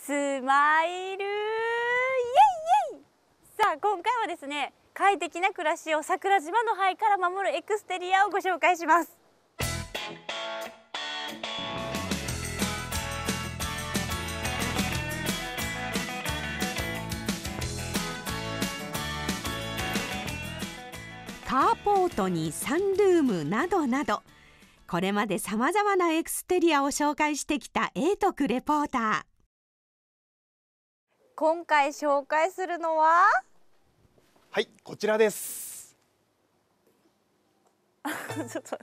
スマイルイエイイエイ。さあ今回はですね、快適な暮らしを桜島の灰から守るエクステリアをご紹介します。 カーポートにサンルームなどなど、これまでさまざまなエクステリアを紹介してきた英徳レポーター。 今回紹介するのははい、こちらですちょっと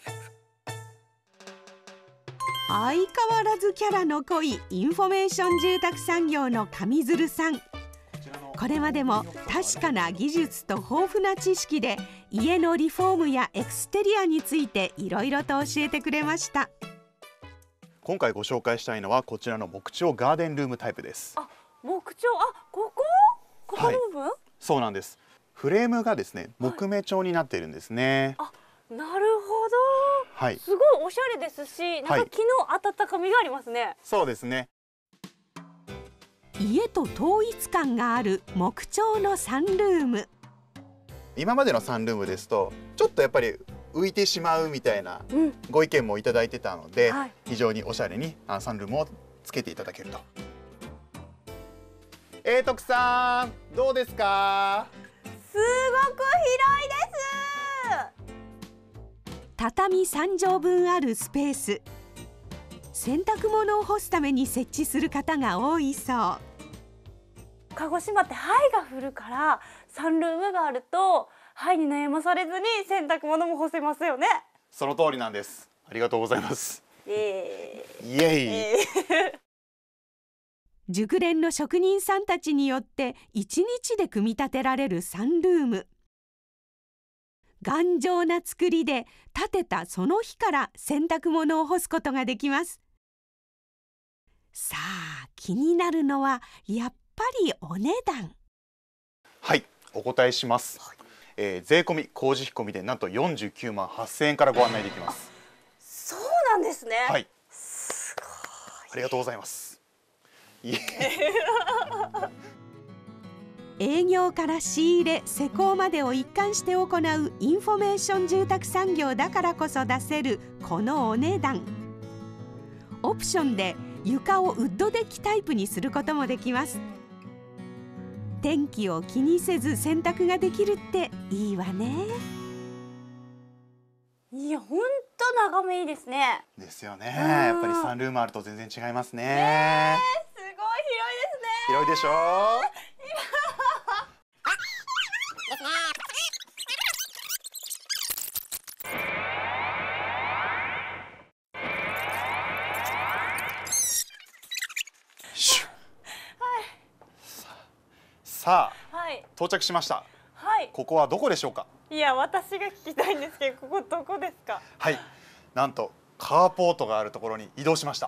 相変わらずキャラの濃いインフォメーション住宅産業の上鶴さん。これまでも確かな技術と豊富な知識で家のリフォームやエクステリアについていろいろと教えてくれました。 今回ご紹介したいのはこちらの木調ガーデンルームタイプです。 木調、この部分、 そうなんです。フレームがですね木目調になっているんですね。 なるほど、すごいおしゃれですし、なんか木の温かみがありますね。 そうですね。 家と統一感がある木調のサンルーム。 今までのサンルームですとちょっとやっぱり浮いてしまうみたいなご意見もいただいてたので、非常におしゃれにサンルームをつけていただけると。英徳さんどうですか？ すごく広いです。 畳3畳分あるスペース。洗濯物を干すために設置する方が多いそう。 鹿児島って灰が降るからサンルームがあると灰に悩まされずに洗濯物も干せますよね。 その通りなんです。ありがとうございます。イエイ。 熟練の職人さんたちによって1日で組み立てられるサンルーム。頑丈な作りで建てたその日から洗濯物を干すことができます。さあ気になるのはやっぱりお値段。 はい、お答えします。税込み工事費込みでなんと49万8000円からご案内できます。 そうなんですね。 はい。 すごい。 ありがとうございます。 営業から仕入れ施工までを一貫して行うインフォメーション住宅産業だからこそ出せるこのお値段。オプションで床をウッドデッキタイプにすることもできます。天気を気にせず洗濯ができるっていいわね。 いや、ほんと眺めいいですね。 ですよね。やっぱりサンルームあると全然違いますね。 すごい広いですね。 広いでしょう。さあ、到着しました。ここはどこでしょうか？ いや、私が聞きたいんですけど、ここどこですか？ はい、なんとカーポートがあるところに移動しました。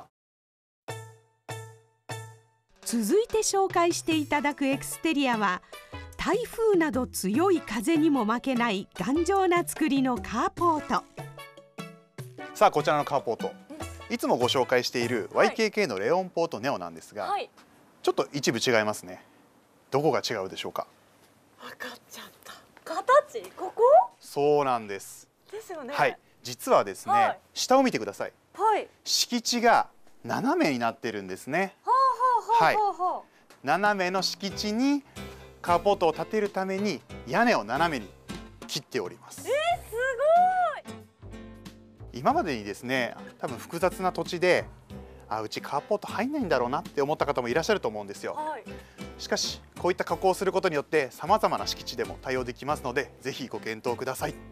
続いて紹介していただくエクステリアは台風など強い風にも負けない頑丈な作りのカーポート。 さあこちらのカーポート、いつもご紹介している YKK のレオンポートネオなんですが、ちょっと一部違いますね。どこが違うでしょうか？ 分かっちゃった。形？ここ？ そうなんです。 ですよね。 はい、実はですね、下を見てください。敷地が斜めになってるんですね。はい、斜めの敷地にカーポートを建てるために屋根を斜めに切っております。 すごい。 今までにですね、多分複雑な土地でうちカーポート入んないんだろうなって思った方もいらっしゃると思うんですよ。しかしこういった加工をすることによってさまざまな敷地でも対応できますので、ぜひご検討ください。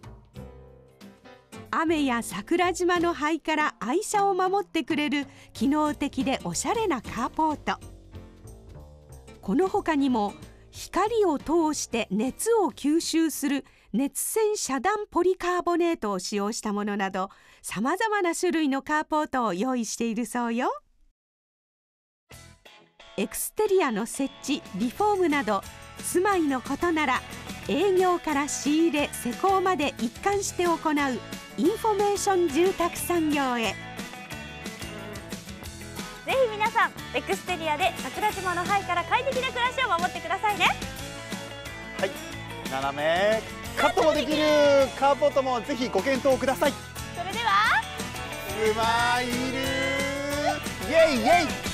雨や桜島の灰から愛車を守ってくれる機能的でおしゃれなカーポート。この他にも光を通して熱を吸収する熱線遮断ポリカーボネートを使用したものなど、さまざまな種類のカーポートを用意しているそうよ。エクステリアの設置、リフォームなど住まいのことなら営業から仕入れ施工まで一貫して行うインフォメーション住宅産業へ。 ぜひ皆さんさんエクステリアで桜島のハイから快適な暮らしを守ってくださいね。 はい、斜めカットもできるカーポートもぜひご検討ください。 それではスマイルイエイイエイ。